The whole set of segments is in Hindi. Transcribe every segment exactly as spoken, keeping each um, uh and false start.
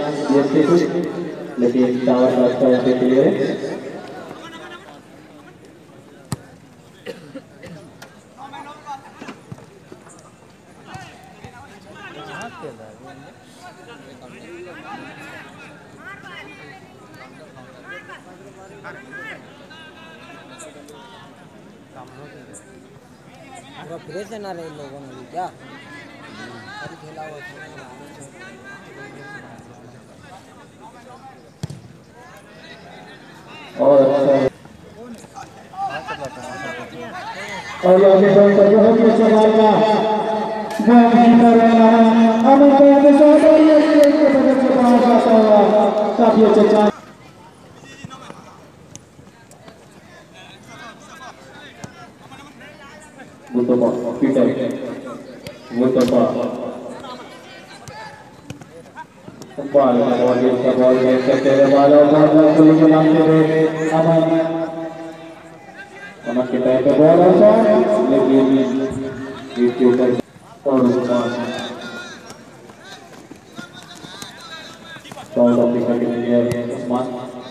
ये कुछ लेकिन टावर का अच्छा यहाँ पे क्लियर है। पूरा फ्रेश है ना रहे लोगों ने भी क्या खेला हुआ और और आगे बढ़कर जो है सवाल का नहीं कर रहा है अमन को आगे चल रही है ये एक से बाहर जाता हुआ काफी अच्छा Mustafa Peter Mustafa ball ball इसका ball गेंद करते हुए बॉल और बॉल को लेकर नामते हुए अमन अमन के पैर पे बॉल और शॉट लेकिन इसके ऊपर और उस्मान साउथ अफ्रीका के प्लेयर उस्मान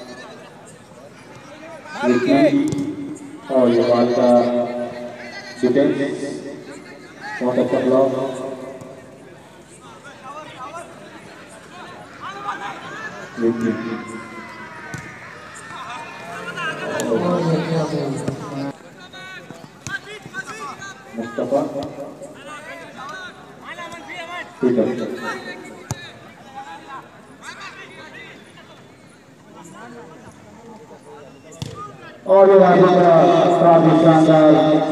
और ये बॉल का डिफेंस बहुत अच्छा ब्लॉक मुस्तफा और ये आगे का काफी शानदार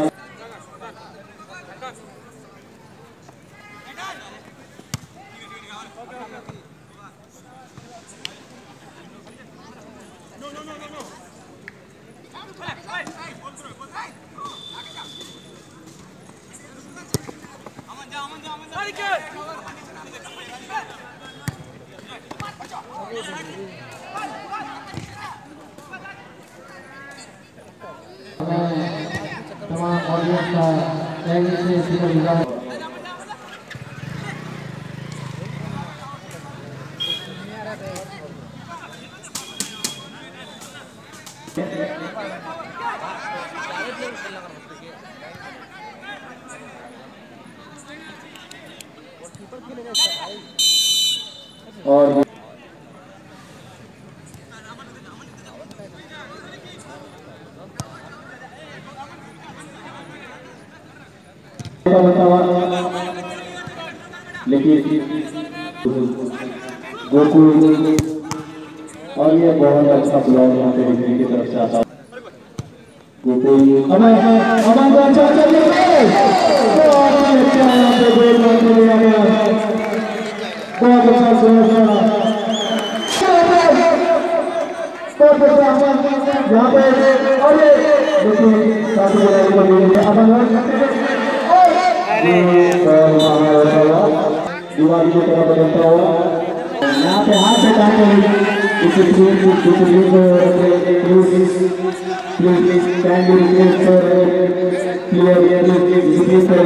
तमाम ऑडियंस का थैंक यू और लेकिन गोकुल और ये बहुत अच्छा ब्लॉक यहाँ पे डिग्री की तरफ से आता है गोकुल अमन अमन को अच्छा चलिए बहुत अच्छा यहाँ पे गोल मारने लिया गया बहुत अच्छा सुना बहुत अच्छा यहाँ पे और ये लेकिन काफी बड़ा अमन दीवार की तरफ बदलता हुआ यहाँ पे हाथ से काटे इस टीम की कुछ टीम को please please kindly request for player please please कर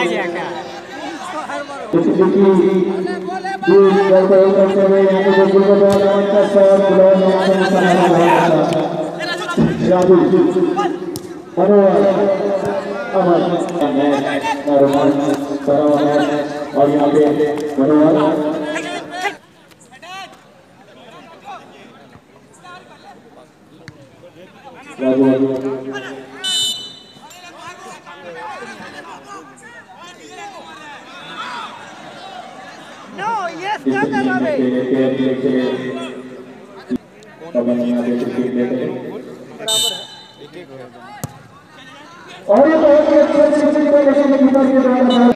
कुछ की दूर बॉल को करते हुए यहाँ पे गोकुल को बॉल ऑन का शॉट ब्लॉक यहाँ पे निशाना राजू अरोड़ा अमन रोमान और यहाँ पे मनोहर राजू नो यस क्या कर रहा है और ये बहुत ही अच्छे